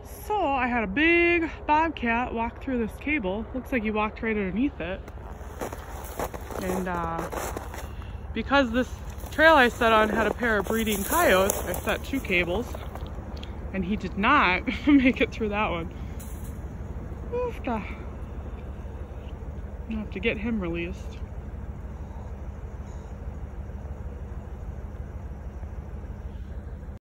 So I had a big bobcat walk through this cable. Looks like he walked right underneath it. And because this trail I set on had a pair of breeding coyotes, I set 2 cables. And he did not make it through that one. Oof-da. I'm gonna have to get him released.